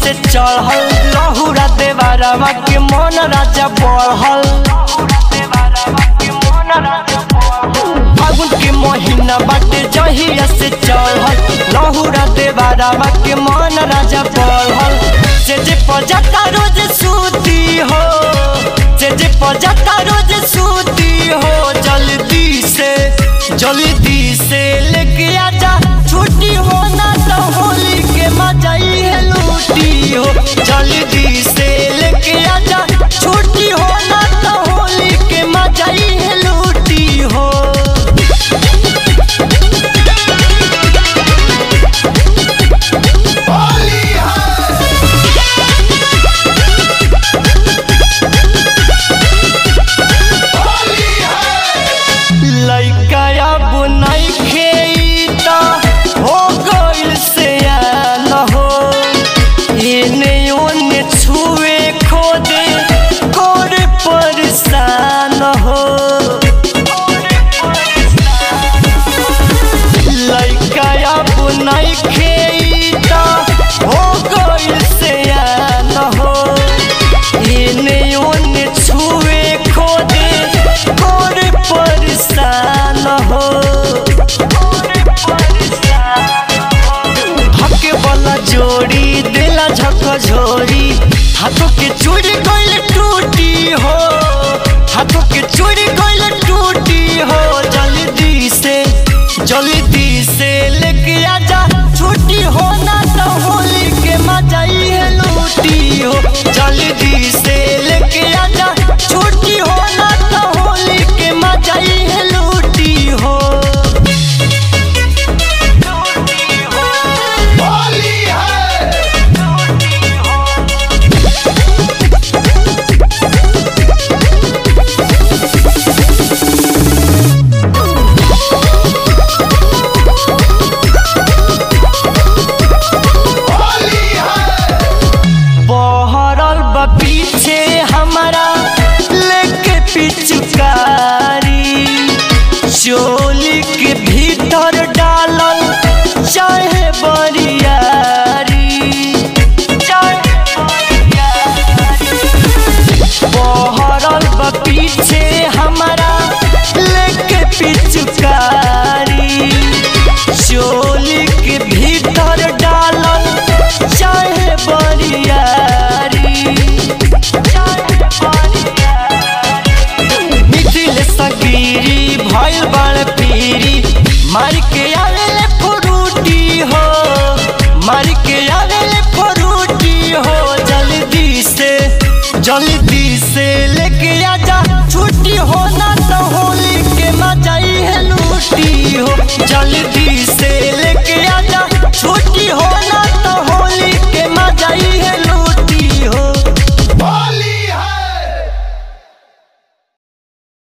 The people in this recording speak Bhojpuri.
से चढ़ल लहुरा देवारावा के मन राजा बढ़ल। फागुन के महीना बाटे जहिया से चढ़ल लहुरा देवारावा के मन राजा बढ़ल। जे पजाता रोज सूती हो, जे पजाता रोज सूती हो, जल्दी से लेके आजा छुट्टी हो ना तो होली के मजा ही लूटी हो। जल्दी से लेके आजा छुट्टी हो ना तो होली के मजा ही लूटी हो। लइका अब नइखे त हो गइल से न हो, एने ओने छुए खोदे कोर परेशान हो। लइका अब नइखे त हो गइल से न हो, एने ओने छुए खोदे कोर परेशान हो। धके वाला जोड़ी देला झकझोरी, हाथों के चूड़ी गइल टूटी हो, हाथों के चूड़ी गइल टूटी हो। जल्दी से लेके आजा छुट्टी हो ना तो होली के मजा ही लूटी हो। जल्दी से लेके आजा छुट्टी हो ना तो होली के मजा ही लूटी हो। पीछे हमारा लेके पिचकारी, चोली के भीतर डालल चाहे बरियारी, बहरल बा पीछे हमारा लेके पिचकारी, चोली के भीतर डालल चाहे बरियारी। भइल बड़ पीरी मार के आवेले फ्रूटी हो, मार के आवेले फ्रूटी हो। जल्दी से लेके आजा छुट्टी हो ना तो होली के मजा ही लूटी हो। जल्दी से लेके आजा